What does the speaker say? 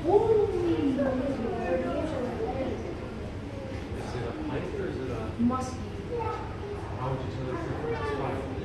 Is it a pint or is it a? Must be. How would you tell the difference? It's fine.